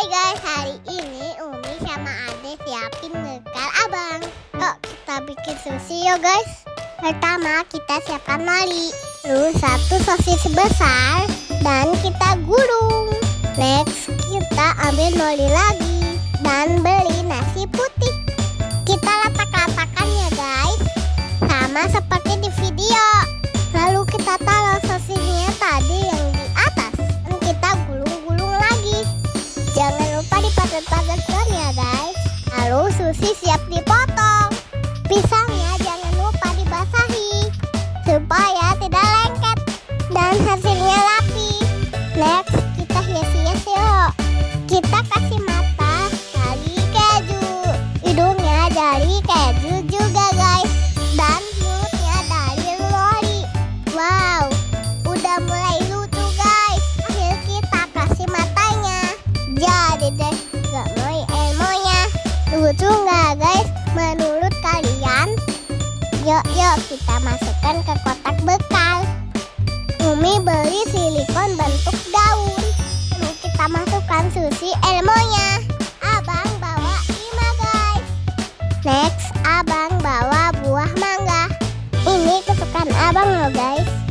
Hai guys, hari ini Umi sama Ade siapin bekal abang. Yuk kita bikin sushi yuk guys. Pertama kita siapkan nori, terus 1 sosis besar dan kita gulung. Next kita ambil nori lagi dan beli nasi putih. Kita letak-letakkan ya guys, sama seperti di video. Lalu kita taruh sosisnya tadi yang di atas dan kita gulung-gulung lagi. Jangan lupa dipadat-padatkan ya guys. Lalu sushi siap dipotong. Pisangnya jangan lupa dibasahi supaya tidak lengket dan hasilnya rapi. Next kita hias-hias yuk. Kita kasih mata dari keju, hidungnya dari keju juga guys, dan mulutnya dari nori. Wow, udah mulai lucu guys. Akhir kita kasih matanya. Jadi deh gemoy elmonya. Lucu nggak guys menurut kalian? Yuk kita masukkan ke kotak bekal. Umi beli silikon bentuk daun. Lalu kita masukkan sushi elmonya. Abang bawa 5 guys. Next abang bawa buah mangga. Ini kesukaan abang loh guys.